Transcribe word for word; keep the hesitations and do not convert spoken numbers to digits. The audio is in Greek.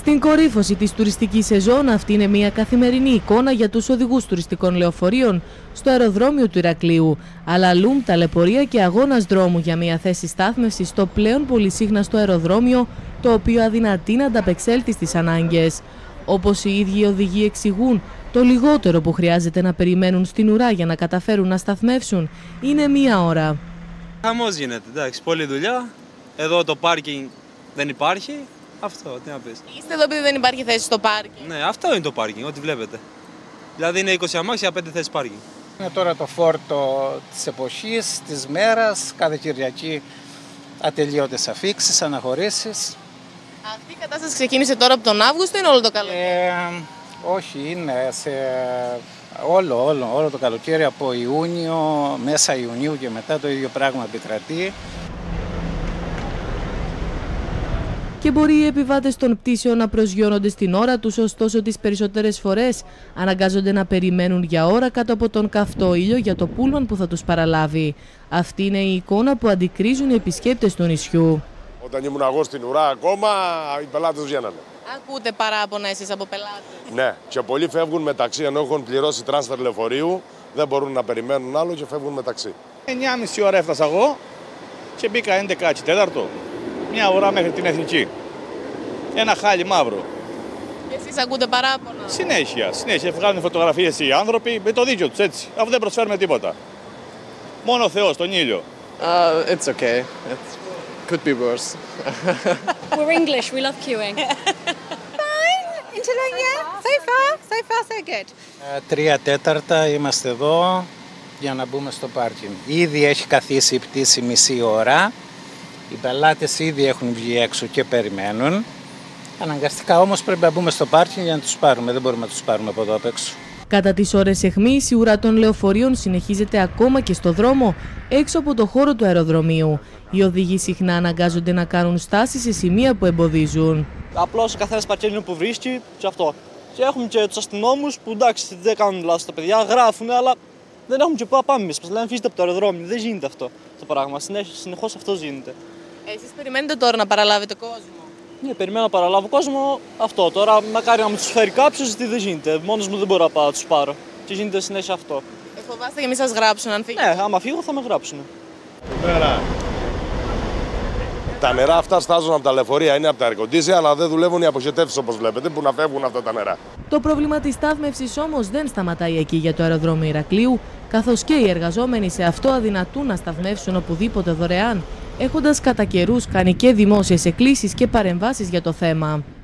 Στην κορύφωση της τουριστικής σεζόν, αυτή είναι μια καθημερινή εικόνα για τους οδηγούς τουριστικών λεωφορείων στο αεροδρόμιο του Ηρακλείου. Αλλαλούν ταλαιπωρία και αγώνας δρόμου για μια θέση στάθμευσης στο πλέον πολυσύχναστο αεροδρόμιο, το οποίο αδυνατεί να ανταπεξέλθει στις ανάγκες. Όπως οι ίδιοι οι οδηγοί εξηγούν, το λιγότερο που χρειάζεται να περιμένουν στην ουρά για να καταφέρουν να σταθμεύσουν είναι μία ώρα. Χαμός γίνεται, εντάξει, πολλή δουλειά. Εδώ το πάρκινγκ δεν υπάρχει. Αυτό, τι να πεις. Είστε εδώ επειδή δεν υπάρχει θέση στο πάρκινγκ. Ναι, αυτό είναι το πάρκινγκ, ό,τι βλέπετε. Δηλαδή είναι είκοσι αμάξια, πέντε θέσεις πάρκινγκ. Είναι τώρα το φόρτο της εποχής, της μέρας, κάθε Κυριακή ατελείωτες αφίξεις, αναχωρήσεις. Αυτή η κατάσταση ξεκίνησε τώρα από τον Αύγουστο ή είναι όλο το καλοκαίρι? Ε, όχι, είναι σε όλο, όλο, όλο το καλοκαίρι, από Ιούνιο, μέσα Ιουνίου και μετά το ίδιο πράγμα επικρατεί. Και μπορεί οι επιβάτες των πτήσεων να προσγειώνονται στην ώρα τους, ωστόσο τις περισσότερες φορές αναγκάζονται να περιμένουν για ώρα κάτω από τον καυτό ήλιο για το πούλμαν που θα τους παραλάβει. Αυτή είναι η εικόνα που αντικρίζουν οι επισκέπτες του νησιού. Όταν ήμουν εγώ στην ουρά ακόμα, οι πελάτες βγαίνανε. Ακούτε παράπονα εσείς από πελάτες? Ναι, και πολλοί φεύγουν μεταξύ, ενώ έχουν πληρώσει τράνσφερ λεωφορείου, δεν μπορούν να περιμένουν άλλο και φεύγουν μεταξύ. εννιά και μισή ώρα έφτασα εγώ και μπήκα έντεκα και τέταρτο. Μια ώρα μέχρι την Εθνική. Ένα χάλι μαύρο. Και εσείς ακούτε παράπονα? Συνέχεια, συνέχεια. Βγάζουν φωτογραφίες οι άνθρωποι με το δίκιο τους έτσι, αφού δεν προσφέρουμε τίποτα. Μόνο ο Θεός, τον ήλιο. Uh, it's okay. It could be worse. We're English, we love queuing. Fine, until I, yeah, so far, so far so good. Τρία τέταρτα είμαστε εδώ για να μπούμε στο πάρκινγκ. Ήδη έχει καθίσει η πτήση μισή ώρα. Οι πελάτες ήδη έχουν βγει έξω και περιμένουν. Αναγκαστικά όμως πρέπει να μπούμε στο πάρκινγκ για να τους πάρουμε. Δεν μπορούμε να τους πάρουμε από εδώ απ' έξω. Κατά τις ώρες αιχμής, η ουρά των λεωφορείων συνεχίζεται ακόμα και στο δρόμο, έξω από το χώρο του αεροδρομίου. Οι οδηγοί συχνά αναγκάζονται να κάνουν στάσεις σε σημεία που εμποδίζουν. Απλώς ο καθένας παρκένει που βρίσκει και αυτό. Και έχουμε και τους αστυνόμους που εντάξει δεν κάνουν λάθος τα παιδιά, γράφουν, αλλά δεν έχουμε και πού να πάμε εμείς. Μας λένε φύγετε από το αεροδρόμιο. Δεν γίνεται αυτό το πράγμα. Συνεχώς αυτό γίνεται. Εσείς περιμένετε τώρα να παραλάβετε κόσμο? Ναι, περιμένω να παραλάβω κόσμο. Αυτό τώρα, μακάρι να μου τους φέρει κάποιος, γιατί δεν γίνεται. Μόνος μου δεν μπορώ να πάω να τους πάρω. Και γίνεται συνέχεια αυτό. Ε, φοβάστε και μη σας γράψουν αν φύγετε? Ναι, άμα φύγω θα με γράψουν. Πέρα. Τα νερά αυτά στάζουν από τα λεωφορεία, είναι από τα αερκοντήσια, αλλά δεν δουλεύουν οι αποχετεύσεις όπως βλέπετε, που να φεύγουν αυτά τα νερά. Το πρόβλημα της στάθμευσης όμως δεν σταματάει εκεί για το αεροδρόμιο Ηρακλείου, καθώς και οι εργαζόμενοι σε αυτό αδυνατούν να σταθμεύσουν οπουδήποτε δωρεάν, έχοντας κατά καιρούς κάνει και δημόσιες εκκλήσεις και παρεμβάσεις για το θέμα.